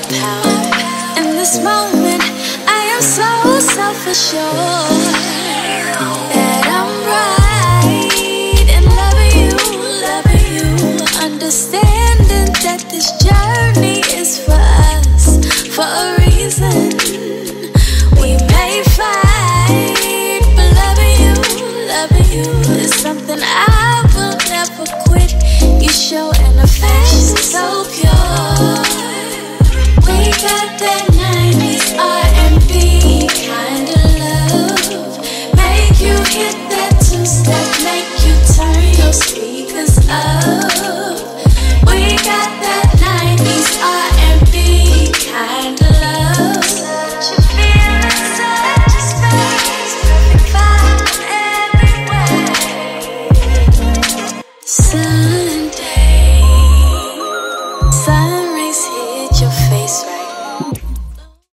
power. In this moment, I am so self-assured that I'm right in loving you, understanding that this journey is for us, for a reason. We may fight, but loving you is something I will never quit. You show an affection